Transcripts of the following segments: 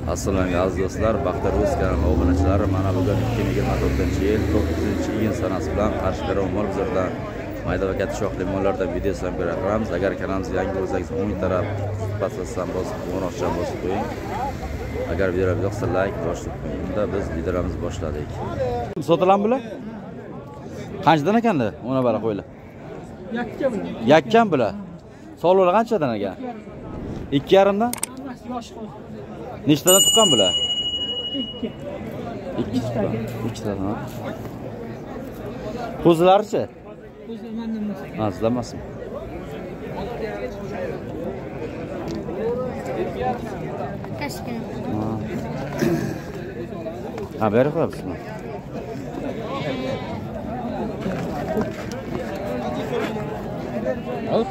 Assalomu aziz do'stlar, Baxtar.uz kanali obunachilari, mana bugun 2024-yil 9-iyun sanasi bilan Qarshi mol bozoridan mayda va katta shoxli mollardan video samkor qilamiz. Agar kanalimizga yangi bo'lsangiz, o'ng taraf pastasdan bosib, qo'ng'iroqchadan bosib qo'ying. Agar video yoqsa like bosib qo'ying. Unda biz videolarimizni boshladik. Sotilan bular? Qanchadan ekanda? Ona bala qo'ylar. Yakkan bular. Sog'liqlar qanchadan ekan? 2,5 dan? Nechtadan tuqqan bular? 2 tadan. Qo'zilarichi? Ha, sizlamasmi? Tashkent. Ha, beri qo'yapsizmi? Al.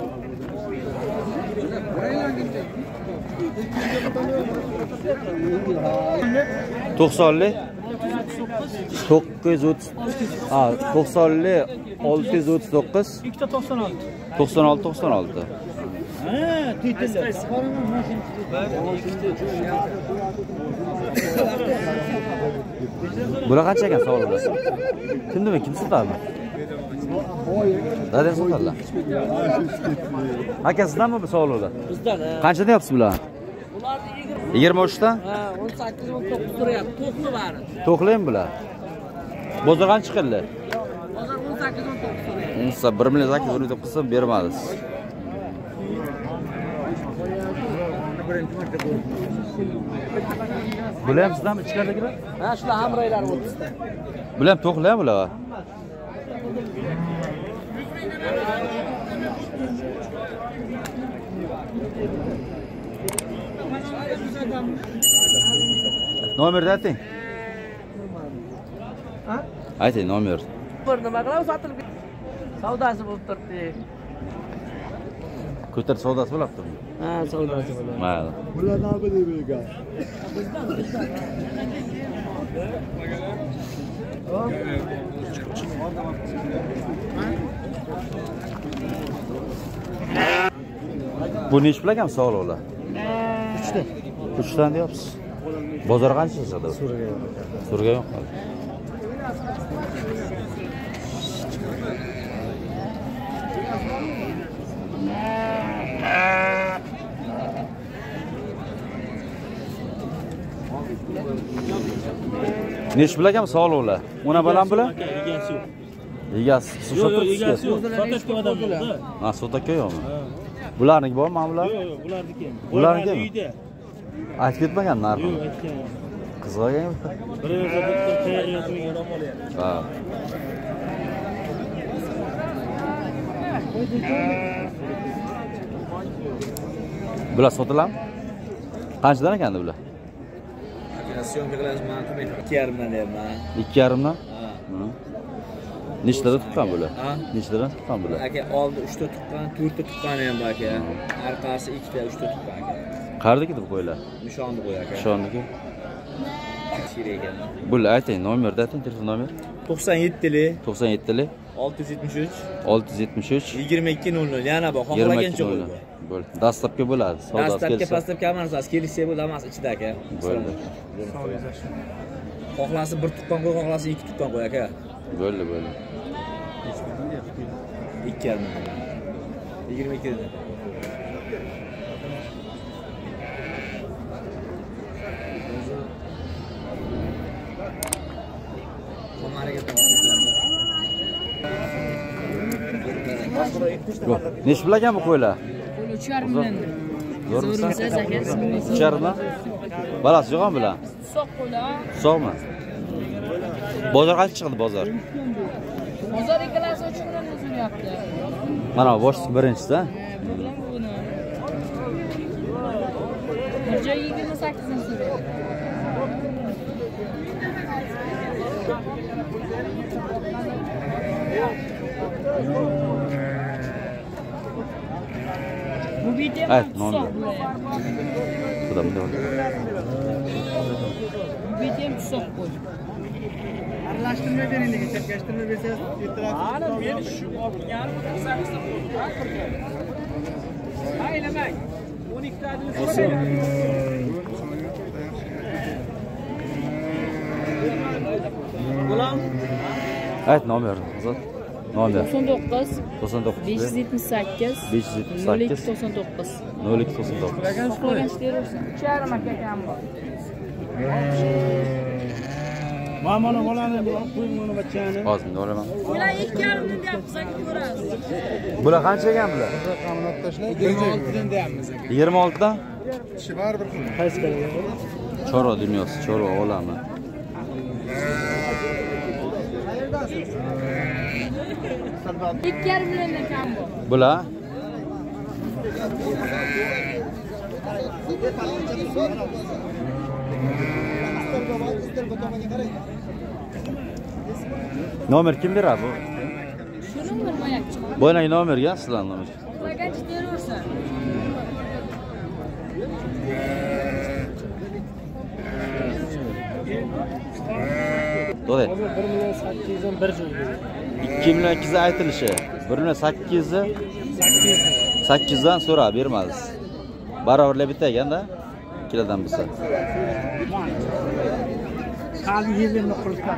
To'qsonli 930 to'qsonli 639 96 bular qancha ekan sog'liqlar? Kim sotadi? Dadang sotadilar. Aka sizdanmi bu sog'liqlar? Bizdan. Qancha deyapsiz bular? Bularni 23 dan? Ha, 18-19 turyapti. To'qli bari. To'qlaymi bular? Bozor qancha chiqildi? Hozir 18-19 turyapti. Unsa 1 million zaki urib qilsa bermadiz. Bular ham sizdanmi ichkaridagilar? Ha, shular hamroylar bo'ldi. Bular ham to'qlaymi bular? Nomerni ayting. Ha? Ayting nomer. Bir nima qilamiz sotilib savdosi bo'lib turibdi. Ko'tar savdosi bo'libdi. Ha, savdosi bo'ladi. Mayli. Bular nima deydi? Bu nech pul ekan sog'liqlar? 3 dan deyapsiz. Bozor qancha chiqadi? Surga yo'q. Nech pul ekan sog'liqlar? Ona balan bular? Egasi yo'q. Egasi. Yo'q, egasi yo'q. Sotashga odam yo'q-da. Ha, sotaka yo'qmi? Bularniki bormi, mana bular? Yo'q, bularniki. Bularniki uyda. Aytib ketmagan narxi. Yo'q, aytgan. Qizg'agan. Bir yo'qsa bitta tayyor yotmagan odam olyapti. Ha. Bular sotiladimi? Qanchadan ekandi bular? Syomka qilamiz, men qilmayman. 2,5 dan deyapman. 2,5 dan? Ha. Nechtadan tuqqan bular? Ha? Nechtadan tuqqan bular? Aka oldi 3 ta tuqqan, 4 ta tuqqani ham bor aka. Orqasi 2 ta, 3 ta tuqqan aka. Qayerdagi deb qo'ylar? Nishonni qo'y aka. Shonniki. Shira ekan. Bular ayting, nomerni ayting, telefon nomer. 97li 97li 673 673 2200 yana bor. Xohlagancha qo'y. Bo'ldi. Dastlabki bo'ladi. Dastlabki pastlabki amalsiz kelishsa bo'ladi, emas ichida aka. Bo'ldi. Xohlasa 1 tuqqan qo'y, xohlasa 2 tuqqan qo'y aka. Bo'ldi. 2,5 22 dan. Nech pul ekan bu qo'ylar? 3,5 million. Zo'rmisiz aka? 3,5 dan? Balasi yo'qmi bular? So'q qo'ylar. So'qmi? Bozor qancha chiqdi bozor? Bozor ikkalasi 3 million so'rayapti. Mana bosh birinchisi. Bilan buni. Bir joy 28 dan so'rayapti. Bu video Evet, normal. Şuradan bir de Bu video so'q qo'y. Aralashtirma bering, chekkashtirma bersangiz ertaroq. Ana men shu olgan 8 ta. Aylamang. 12 ta Ayt nomer hozir. Nomer 99 99 578 578 0299. 0299. Qolgancha teraversin. 3,5 aka kam bor. Mana bolani qo'ying mana bachchani. Hozir olaman. Bular 2,5 dan deyapsiz aka ko'rasiz. Bular qancha ekan bular? 26 dan deyapmiz aka. 26 dan? Kishi baribir qiladi. Qaysi kerak? Chorva dunyosi, chorva olami. Ikki yarim milliondan kam bor. Bular nomer kim beradi bu? Shu nomer moyak chiqadi. Bo'ynagi nomerga sizlarning nomer. Qolgancha teraversin. To'g'ri. 1,800 dan bir joyga. 2 million 200 aytilishi. 1 million 800 800 dan so'rab bermadiz. Barobarlar bitta ekanda. Ikkiladan bo'lsa. Qalbi yerni qurishgan.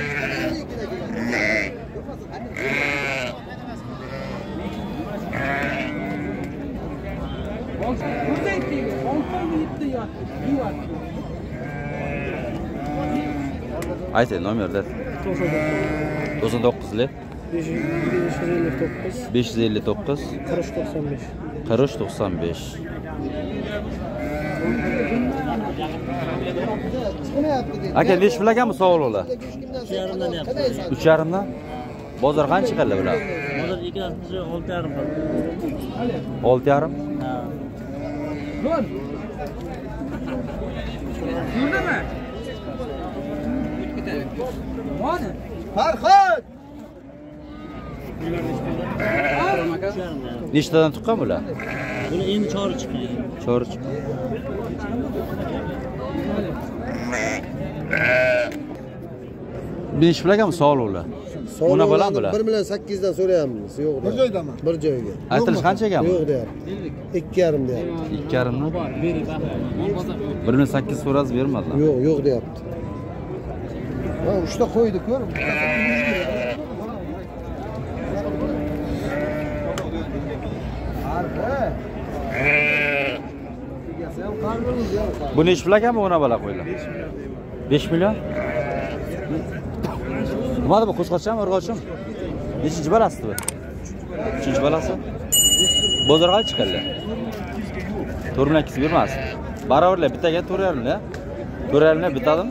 Ayting nomerda. 99 lik 559 559 40 95. 40 95. Aka nechi pul ekan bu sog'liqlar? 3,5 dan yapti. 3,5 dan? Bozor qancha qildi bular? Hozir ikkitasi 6,5 qildi. 6,5? Ha. Farhod! Nechtadan tuqqan bular? Buni endi chori chiqqan. Chorch. Nechi pul ekan bu sog'liqlar? Ona bilan bular? 1 million 800 dan so'rayapmiz. Yo'q. Bir joydami? Bir joyga. Aytilish qancha ekan bu? Yo'q deyapti. 2,5 deyapti. 2,5 dan? 1 million 800 so'rasiz bermadilar. Yo'q, yo'q deyapti. Ha, 3 ta qo'ydi, ko'r. Bu nechi pul ekan bu ona bala qo'ylar? 5 million? Nima bu qo'zg'atchami, urg'ochimi? Nechinchi balasi bu? 3-chi balasi? Bozorga chiqadilar. 4 million 200 bermas. Barobarlar bittaga 4,5 da. 4,5 bitadimi?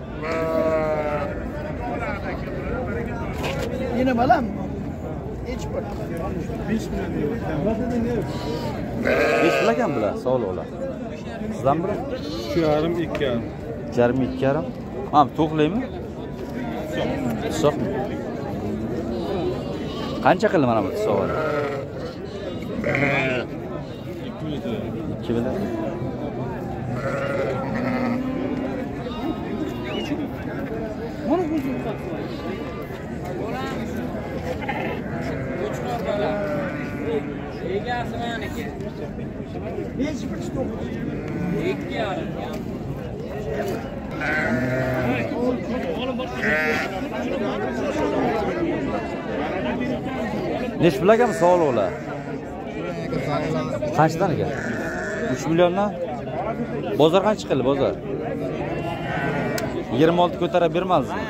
Yine balam. Hech bir 5 million deyapti. 5 pul ekan bular, sog'liqlar. Sizdan biri? 3,5 2,5. 2,5. Ha, to'qlaymi? So'q. Qancha qildi mana bu so'g'ini? 2 million. Mana bu yumqoq. Egasi meniki. 2,5. Nechi pul ekan sog'liqlar? Qanchadan ekan? 3 milliondan? Bozor qancha qildi bozor? 26 ko'tarib bermadingizmi?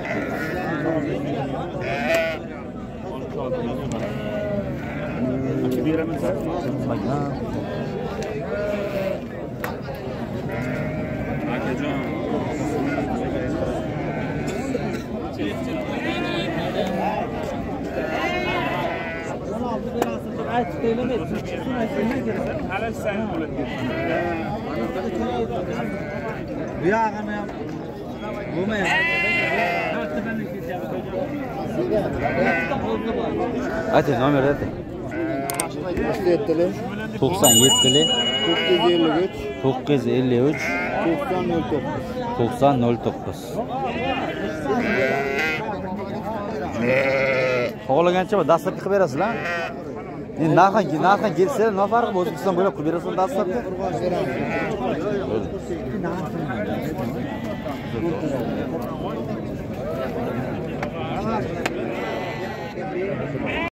Hadi nomer hadi. 97 953 953 9009. Xohlagancha dastlabki qilib berasizlar. Endi narxdan kelsa, nima farqi bor? O'zbekiston bo'ylab qilib berasizlar dastlabki.